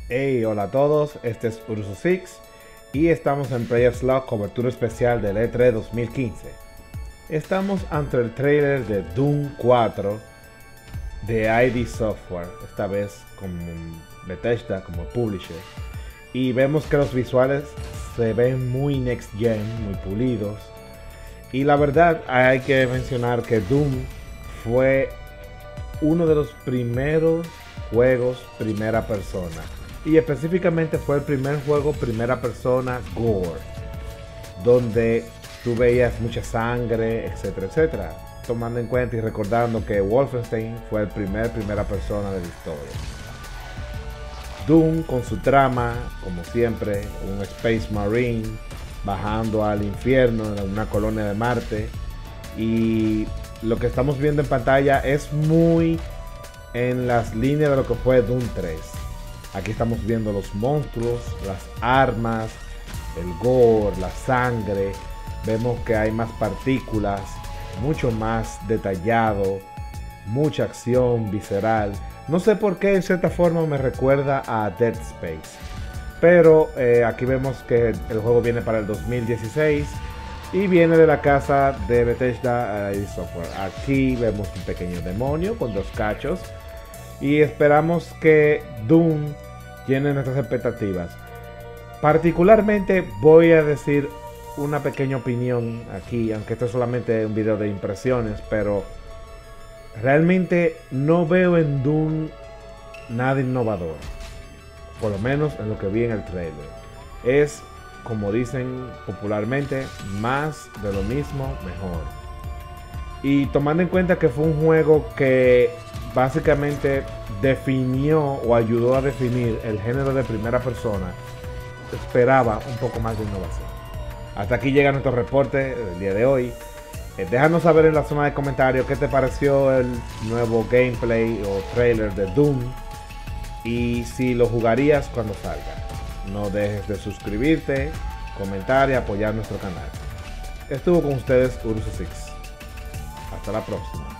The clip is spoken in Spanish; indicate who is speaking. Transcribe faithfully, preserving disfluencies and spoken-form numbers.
Speaker 1: Hey, hola a todos, este es Urso Six y estamos en Players Log, cobertura especial del E tres dos mil quince. Estamos ante el trailer de Doom cuatro de I D Software, esta vez con Bethesda como publisher, y vemos que los visuales se ven muy next gen, muy pulidos, y la verdad hay que mencionar que Doom fue uno de los primeros juegos primera persona, y específicamente fue el primer juego primera persona gore, donde tú veías mucha sangre, etcétera, etcétera, tomando en cuenta y recordando que Wolfenstein fue el primer primera persona de la historia. Doom, con su trama, como siempre, un Space Marine bajando al infierno en una colonia de Marte, y lo que estamos viendo en pantalla es muy en las líneas de lo que fue Doom tres. Aquí estamos viendo los monstruos, las armas, el gore, la sangre. Vemos que hay más partículas, mucho más detallado, mucha acción visceral. No sé por qué en cierta forma me recuerda a Dead Space. Pero eh, aquí vemos que el juego viene para el dos mil dieciséis y viene de la casa de Bethesda I D Software. Aquí vemos un pequeño demonio con dos cachos y esperamos que Doom llene nuestras expectativas. Particularmente voy a decir una pequeña opinión aquí, aunque esto es solamente un video de impresiones, pero realmente no veo en Doom nada innovador, por lo menos en lo que vi en el trailer. Es, como dicen popularmente, más de lo mismo, mejor. Y tomando en cuenta que fue un juego que básicamente definió o ayudó a definir el género de primera persona, esperaba un poco más de innovación. Hasta aquí llega nuestro reporte del día de hoy. Eh, déjanos saber en la zona de comentarios qué te pareció el nuevo gameplay o trailer de Doom y si lo jugarías cuando salga. No dejes de suscribirte, comentar y apoyar nuestro canal. Estuvo con ustedes Urso Six. Hasta la próxima.